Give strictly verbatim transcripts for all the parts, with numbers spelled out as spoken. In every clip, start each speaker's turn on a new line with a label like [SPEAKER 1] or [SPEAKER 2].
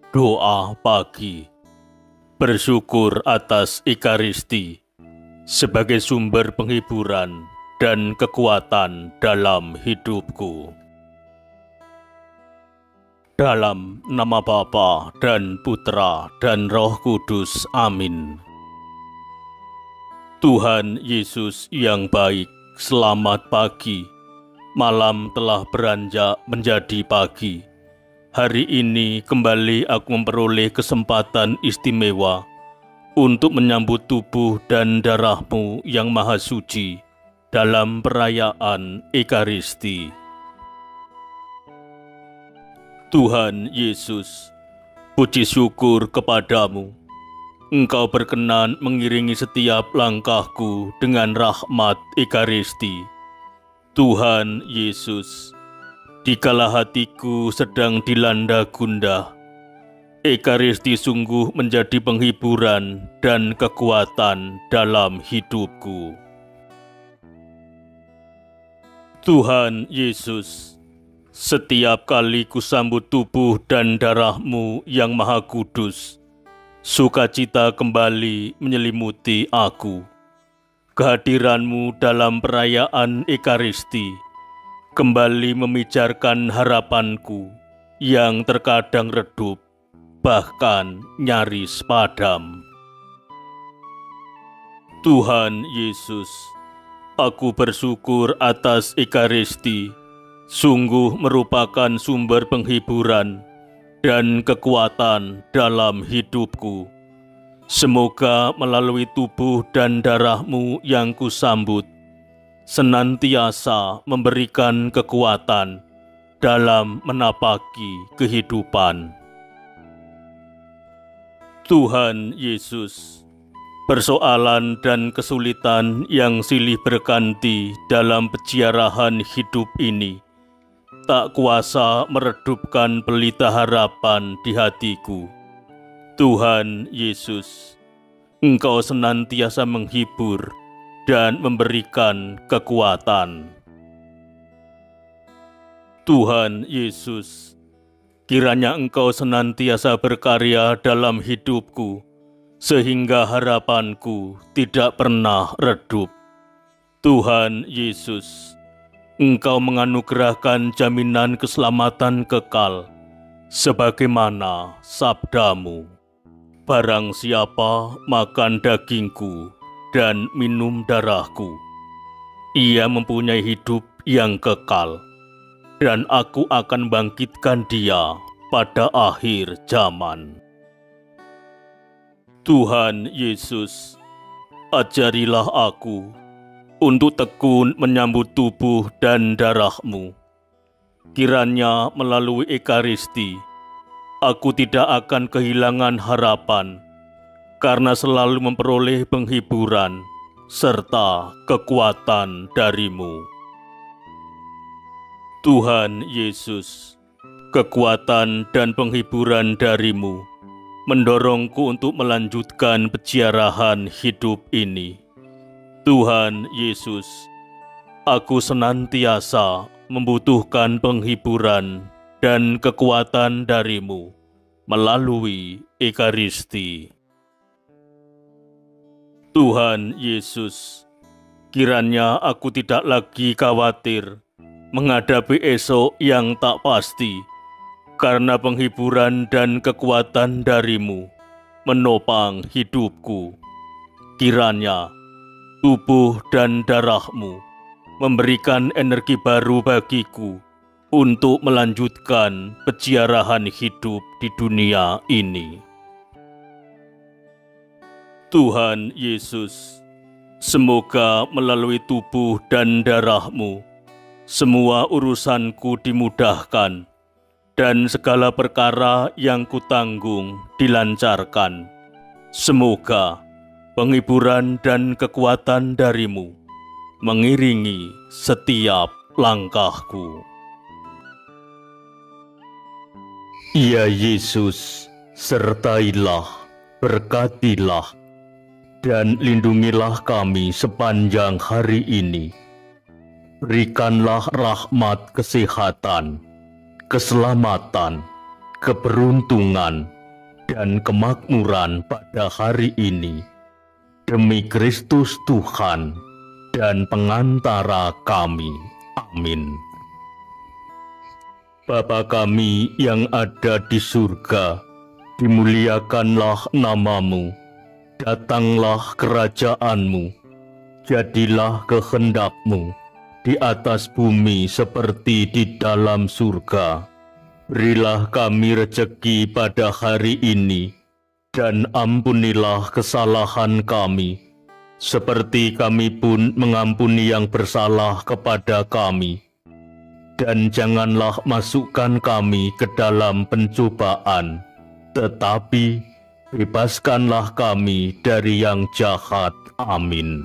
[SPEAKER 1] Doa pagi. Bersyukur atas Ekaristi sebagai sumber penghiburan dan kekuatan dalam hidupku. Dalam nama Bapa dan Putra dan Roh Kudus. Amin. Tuhan Yesus yang baik, selamat pagi. Malam telah beranjak menjadi pagi. Hari ini kembali aku memperoleh kesempatan istimewa untuk menyambut tubuh dan darah-Mu yang maha suci dalam perayaan Ekaristi. Tuhan Yesus, puji syukur kepadamu. Engkau berkenan mengiringi setiap langkahku dengan rahmat Ekaristi. Tuhan Yesus, dikala hatiku sedang dilanda gundah, Ekaristi sungguh menjadi penghiburan dan kekuatan dalam hidupku. Tuhan Yesus, setiap kali kusambut tubuh dan darah-Mu yang maha kudus, sukacita kembali menyelimuti aku. Kehadiran-Mu dalam perayaan Ekaristi kembali memijarkan harapanku yang terkadang redup, bahkan nyaris padam. Tuhan Yesus, aku bersyukur atas Ekaristi, sungguh merupakan sumber penghiburan dan kekuatan dalam hidupku. Semoga melalui tubuh dan darah-Mu yang kusambut, senantiasa memberikan kekuatan dalam menapaki kehidupan. Tuhan Yesus, persoalan dan kesulitan yang silih berganti dalam peziarahan hidup ini tak kuasa meredupkan pelita harapan di hatiku. Tuhan Yesus, Engkau senantiasa menghibur dan memberikan kekuatan. Tuhan Yesus, kiranya Engkau senantiasa berkarya dalam hidupku, sehingga harapanku tidak pernah redup. Tuhan Yesus, Engkau menganugerahkan jaminan keselamatan kekal, sebagaimana sabda-Mu, barang siapa makan dagingku dan minum darahku, ia mempunyai hidup yang kekal, dan aku akan bangkitkan dia pada akhir zaman. Tuhan Yesus, ajarilah aku untuk tekun menyambut tubuh dan darah-Mu. Kiranya melalui Ekaristi, aku tidak akan kehilangan harapan, karena selalu memperoleh penghiburan serta kekuatan dari-Mu. Tuhan Yesus, kekuatan dan penghiburan dari-Mu mendorongku untuk melanjutkan peziarahan hidup ini. Tuhan Yesus, aku senantiasa membutuhkan penghiburan dan kekuatan dari-Mu melalui Ekaristi. Tuhan Yesus, kiranya aku tidak lagi khawatir menghadapi esok yang tak pasti, karena penghiburan dan kekuatan dari-Mu menopang hidupku. Kiranya tubuh dan darah-Mu memberikan energi baru bagiku untuk melanjutkan peziarahan hidup di dunia ini. Tuhan Yesus, semoga melalui tubuh dan darah-Mu, semua urusanku dimudahkan, dan segala perkara yang kutanggung dilancarkan. Semoga penghiburan dan kekuatan dari-Mu mengiringi setiap langkahku. Ya Yesus, sertailah, berkatilah, dan lindungilah kami sepanjang hari ini. Berikanlah rahmat kesehatan, keselamatan, keberuntungan, dan kemakmuran pada hari ini, demi Kristus Tuhan dan pengantara kami. Amin. Bapa kami yang ada di surga, dimuliakanlah namamu, datanglah kerajaan-Mu, jadilah kehendak-Mu di atas bumi seperti di dalam surga. Berilah kami rejeki pada hari ini, dan ampunilah kesalahan kami, seperti kami pun mengampuni yang bersalah kepada kami. Dan janganlah masukkan kami ke dalam pencobaan, tetapi bebaskanlah kami dari yang jahat. Amin.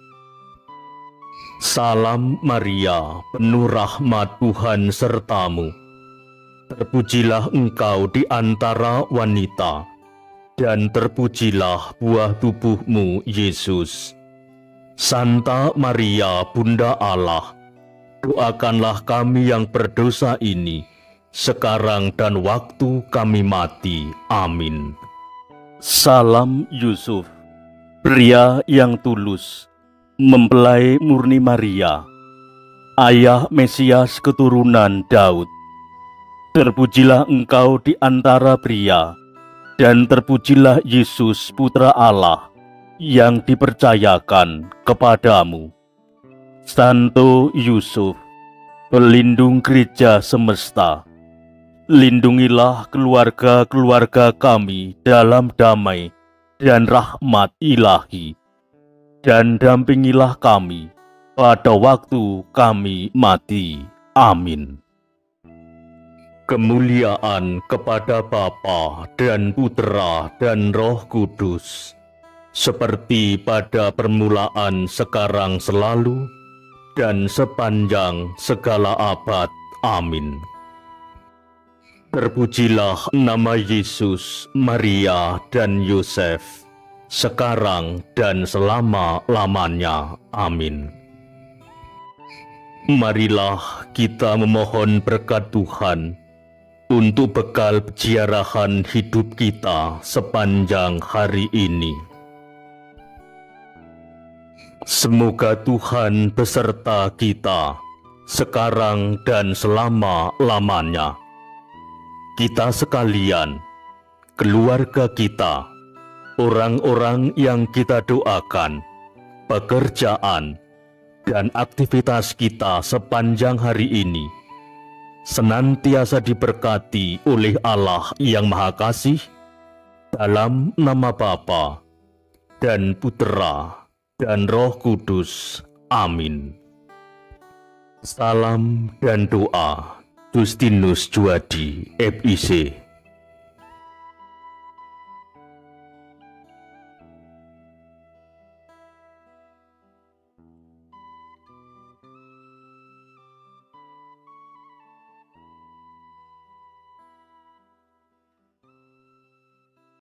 [SPEAKER 1] Salam Maria, penuh rahmat, Tuhan sertamu. Terpujilah engkau di antara wanita, dan terpujilah buah tubuhmu, Yesus. Santa Maria, Bunda Allah, doakanlah kami yang berdosa ini, sekarang dan waktu kami mati. Amin. Salam Yusuf, pria yang tulus, mempelai murni Maria, ayah Mesias keturunan Daud. Terpujilah engkau di antara pria, dan terpujilah Yesus Putra Allah, yang dipercayakan kepadamu. Santo Yusuf, pelindung gereja semesta, lindungilah keluarga-keluarga kami dalam damai dan rahmat ilahi, dan dampingilah kami pada waktu kami mati. Amin. Kemuliaan kepada Bapa dan Putra dan Roh Kudus, seperti pada permulaan, sekarang, selalu, dan sepanjang segala abad. Amin. Terpujilah nama Yesus, Maria, dan Yosef, sekarang dan selama-lamanya. Amin. Marilah kita memohon berkat Tuhan untuk bekal peziarahan hidup kita sepanjang hari ini. Semoga Tuhan beserta kita, sekarang dan selama-lamanya. Kita sekalian, keluarga kita, orang-orang yang kita doakan, pekerjaan, dan aktivitas kita sepanjang hari ini, senantiasa diberkati oleh Allah yang Maha Kasih, dalam nama Bapa dan Putra dan Roh Kudus. Amin. Salam dan doa, Justinus Juadi, F I C.